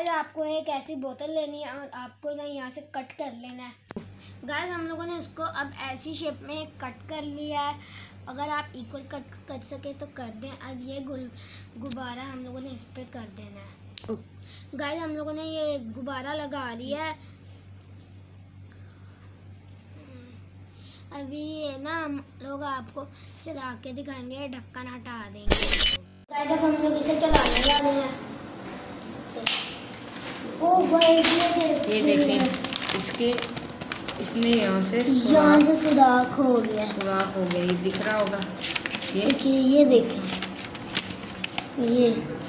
Guys आपको एक ऐसी बोतल लेनी है और आपको ना यहाँ से कट कर लेना है। गाइस हम लोगों ने इसको अब ऐसी शेप में कट कर लिया है। अगर आप इक्वल कट कर सके तो कर दें। अब ये गुब्बारा हम लोगों ने इस पे कर देना है। गाइस हम लोगों ने ये गुब्बारा लगा लिया है। अभी ये ना हम लोग आपको चला के दिखाएंगे, ढक्कन हटा देंगे। गाइस अब हम लोग इसे चलाने वाले हैं। ओ गाइस ये देखिए इसमें यहाँ से सुराख हो गया। सुराख हो गया, ये दिख रहा होगा। ये देखिए ये